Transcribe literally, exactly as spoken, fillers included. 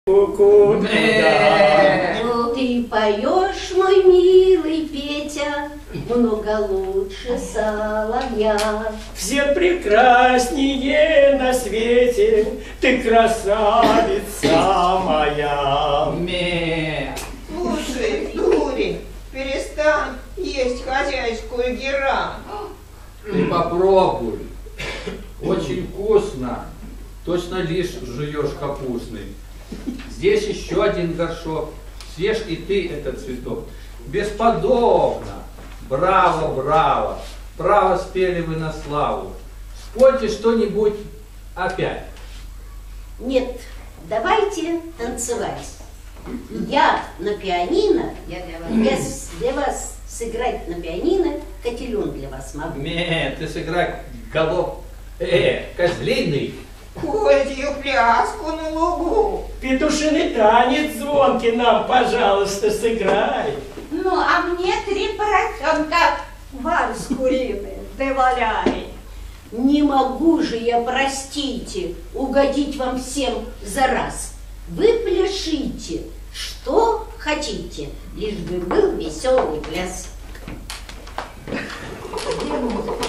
Ку-ку, ты поешь, мой милый Петя, много лучше соловья. Все прекраснее на свете, ты красавица моя. Ме. Слушай, дурень, перестань есть хозяйскую герань. Ты попробуй. Очень вкусно. Точно лишь жуешь капустный. Здесь еще один горшок. Съешь и ты этот цветок. Бесподобно. Браво, браво. Право спели вы на славу. Спойте что-нибудь опять. Нет, давайте танцевать. Я на пианино, я для вас, я с- для вас сыграть на пианино, котелен для вас могу. Не, ты сыграй голов... Э, козлиный. Козью пляску на лугу. Петушиный танец звонкий нам, пожалуйста, сыграй. Ну, а мне три поросенка. Вальс куриный, да валяй. Не могу же я, простите, угодить вам всем за раз. Вы пляшите, что хотите, лишь бы был веселый пляс. Где музыка?